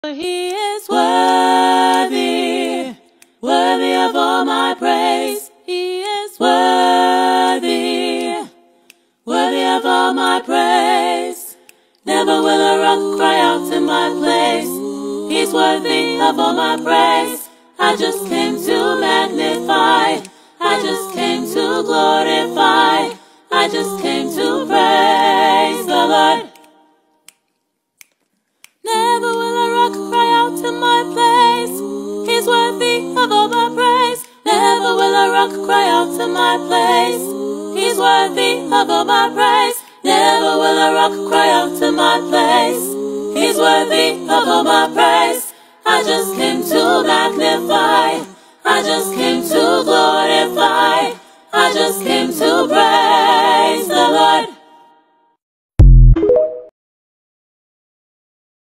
He is worthy, worthy of all my praise. He is worthy, worthy of all my praise. Never will a rock cry out in my place. He's worthy of all my praise. I just came to magnify. I just came to glorify. I just came to praise the Lord. Never will a rock cry out in my place. He's worthy of all my praise. Never will a rock cry out in my place. He's worthy of all my praise. Never will a rock cry out in my place. He's worthy of all my praise. I just came to magnify. I just came to glorify. I just came to praise the Lord.